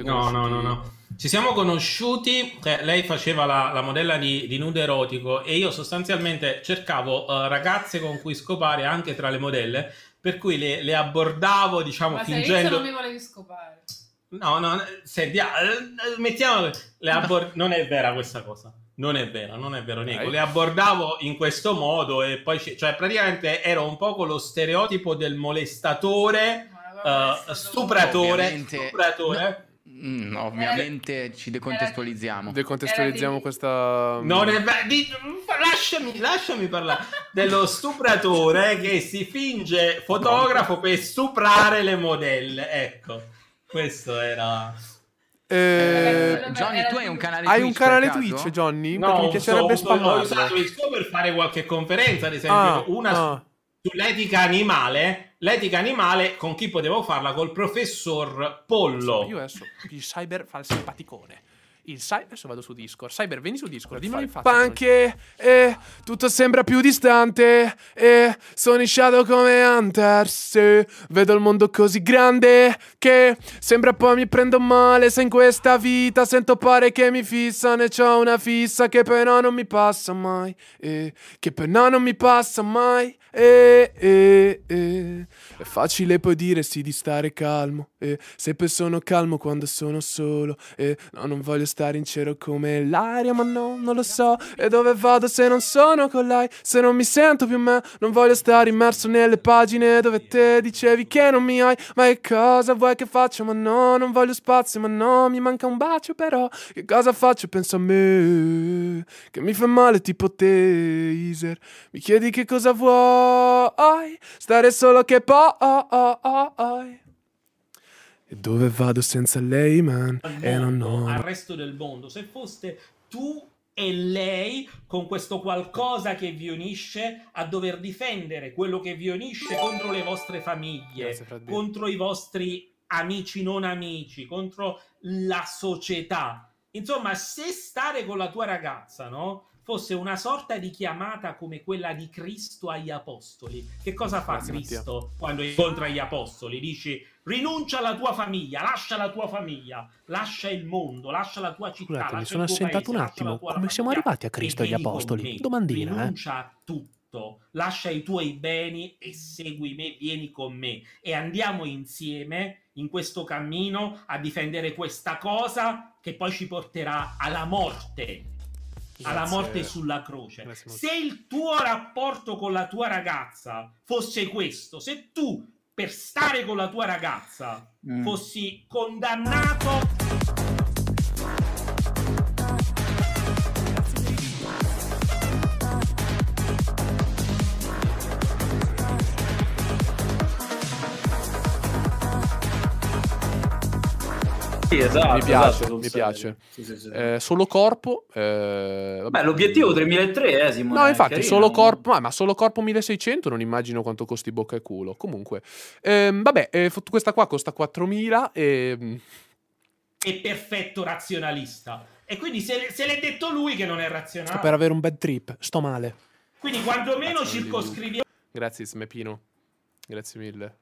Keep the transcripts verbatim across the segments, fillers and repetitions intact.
siete No, conosciuti? no, no, no. Ci siamo conosciuti, eh, lei faceva la, la modella di, di nudo erotico e io sostanzialmente cercavo uh, ragazze con cui scopare anche tra le modelle, per cui le, le abbordavo, diciamo, Ma se fingendo... all'inizio non mi volevi scopare. No, no, senti, ah, eh, mettiamo... Le abbord... Non è vera questa cosa. Non è vero, non è vero, Nico. Le abbordavo in questo modo e poi... Cioè, praticamente ero un po' lo stereotipo del molestatore, uh, stupratore, Ovviamente, stupratore... Mm, ovviamente ci decontestualizziamo. Decontestualizziamo questa... Non è vero, di- lasciami, lasciami parlare dello stupratore che si finge fotografo per stuprare le modelle. Ecco, questo era... Eh, Johnny, tu hai un canale hai Twitch un canale per caso? Twitch, Johnny? No, Perché mi piacerebbe uso- ho spammarlo. usato il suo per fare qualche conferenza, ad esempio, Ah, una ah. su- sull'etica animale. L'etica animale con chi potevo farla? Col professor Pollo. Io adesso il cyber fa il simpaticone. Il cyber, adesso vado su Discord. Cyber, vieni su Discord, dimmelo in faccia. Anche, eh, tutto sembra più distante. Eh, sono in shadow come Hunters. Eh, vedo il mondo così grande che sembra poi mi prendo male. Se in questa vita sento pare che mi fissano e c'ho una fissa che però non mi passa mai. Eh, che però non mi passa mai. Eh, eh, eh. È facile poi dire sì di stare calmo. Eh, se poi sono calmo quando sono solo. Eh, no, non voglio stare in cielo come l'aria, ma no, non lo so. E dove vado se non sono con lei? Se non mi sento più me, non voglio stare immerso nelle pagine dove te dicevi che non mi hai. Ma che cosa vuoi che faccia? Ma no, non voglio spazio, ma no, mi manca un bacio però. Che cosa faccio? Penso a me, che mi fa male tipo taser. Mi chiedi che cosa vuoi? Stare solo che poi. E dove vado senza lei, man? E non ho. Al resto del mondo, se foste tu e lei con questo qualcosa che vi unisce a dover difendere quello che vi unisce contro le vostre famiglie, Grazie, Fred B. contro i vostri amici non amici, contro la società. Insomma, se stare con la tua ragazza, no, fosse una sorta di chiamata come quella di Cristo agli apostoli, che cosa fa Grazie, Cristo Mattia. quando incontra gli apostoli? Dici: rinuncia alla tua famiglia, lascia la tua famiglia, lascia il mondo, lascia la tua città. Scusate, mi lascia sono il tuo assentato paese, un lascia attimo. la tua Come siamo famiglia arrivati a e Cristo e agli vieni con apostoli? me. Domandina, eh. Rinuncia a tutto, lascia i tuoi beni e segui me, vieni con me e andiamo insieme in questo cammino a difendere questa cosa che poi ci porterà alla morte. Alla Grazie. morte sulla croce. Grazie molto. Se il tuo rapporto con la tua ragazza fosse questo, se tu per stare con la tua ragazza Mm. fossi condannato... Sì, esatto, Mi piace, esatto, mi sul piace. serio. Sì, sì, sì. Eh, solo corpo. Eh, vabbè. Beh, l'obiettivo tremilatré, eh, Simone. No, è infatti, carino. solo corpo, ma, ma solo corpo milleseicento, non immagino quanto costi bocca e culo. Comunque, ehm, vabbè, eh, f- questa qua costa quattromila e... è perfetto razionalista. E quindi se, se l'è detto lui che non è razionale. Per avere un bad trip, sto male. Quindi quantomeno Grazie, circoscriviamo... Grazie, Smepino. Grazie mille.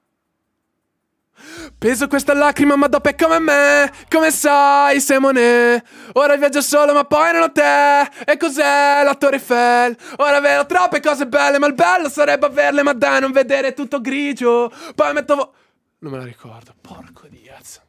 Peso questa lacrima ma dopo è come me. Come sai, Simone. Ora viaggio solo ma poi non ho te. E cos'è la Torre Eiffel? Ora vedo troppe cose belle, ma il bello sarebbe averle, ma dai non vedere tutto grigio. Poi metto vo- non me la ricordo. Porco Diaz.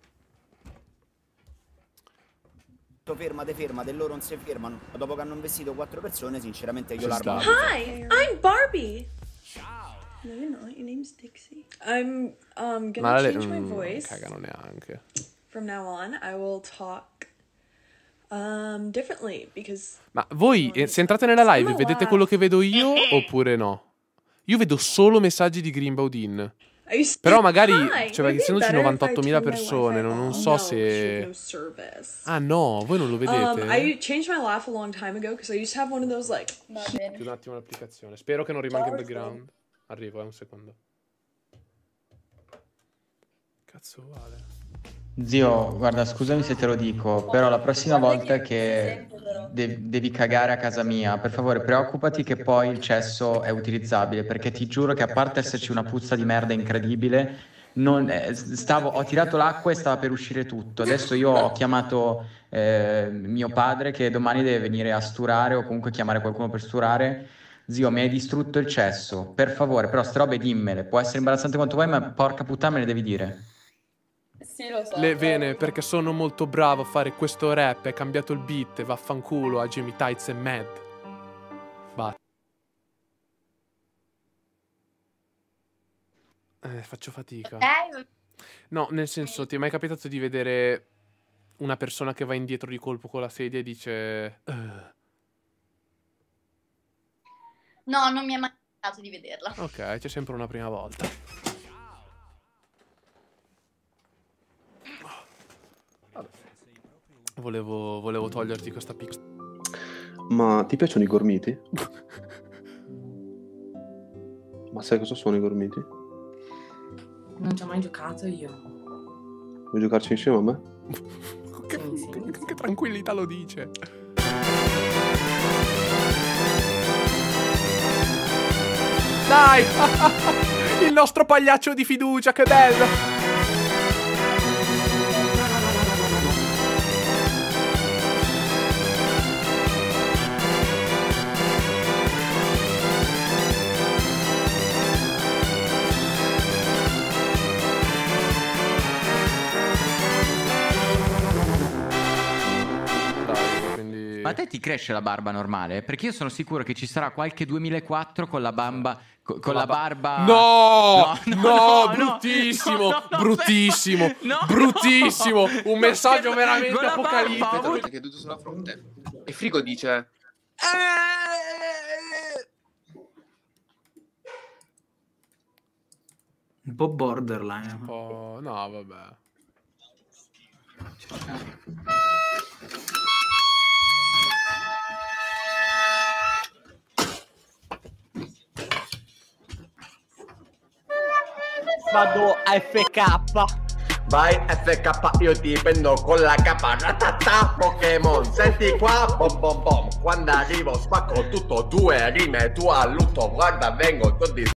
Fermate, fermate, e loro non si fermano. Ma dopo che hanno investito quattro persone, sinceramente io Ci l'armo. sta. Hi, I'm Barbie. No, you're not. Your name's Dixie. I'm um gonna Ma le- change my mm, voice. cagano neanche. From now on, I will talk um differently because Ma voi, eh, se entrate nella live, vedete quello che vedo io oppure no? Io vedo solo messaggi di Green Baudin. I used Però magari, Hi, cioè, would it be essendoci better if I novantottomila turned my persone, Wi-Fi non, non off? so No, se... no service. Ah no, voi non lo vedete? Um, I changed my laugh a long time ago because I used to have one of those like. Chiudo un attimo l'applicazione. Spero che non rimanga in background. Arrivo, eh, un secondo. Cazzo vale. Zio, guarda, scusami se te lo dico, però la prossima volta che de- devi cagare a casa mia, per favore preoccupati che poi il cesso è utilizzabile, perché ti giuro che a parte esserci una puzza di merda incredibile, non, eh, stavo, ho tirato l'acqua e stava per uscire tutto. Adesso io ho chiamato eh, mio padre che domani deve venire a sturare o comunque chiamare qualcuno per sturare. Zio, mi hai distrutto il cesso, per favore, però ste robe dimmele. Può essere imbarazzante quanto vuoi, ma porca puttana me le devi dire. Sì, lo so. Le vene, perché sono molto bravo a fare questo rap. Hai cambiato il beat, vaffanculo a Jimmy Tights e Mad. Va. Eh, faccio fatica. Eh, No, nel senso, ti è mai capitato di vedere una persona che va indietro di colpo con la sedia e dice... "Ugh". no, non mi è mai capitato di vederla. Ok, c'è sempre una prima volta. Vabbè. Volevo, volevo toglierti questa piccola... Ma ti piacciono i gormiti? Ma sai cosa sono i gormiti? Non ci ho mai giocato io. Vuoi giocarci insieme a me? che, Sì, sì, che- sì. che tranquillità lo dice. Dai! Il nostro pagliaccio di fiducia, che bello! Dai, quindi... Ma a te ti cresce la barba normale? Perché io sono sicuro che ci sarà qualche duemilaquattro con la bamba, co- con, la, ba- barba... No, No, no, no, no, bruttissimo, no, no, no, bruttissimo, no. bruttissimo. Un messaggio Con veramente la barba, apocalittico. ho avuto- Che è caduto sulla fronte. E Frigo dice: Un po' borderline. Oh, no, vabbè. Vado a F K. Vai F K, io ti prendo con la capa. Ratata Pokémon, senti qua, bom bom bom. Quando arrivo spacco tutto, due rime, tu a lutto. Guarda vengo, ti ho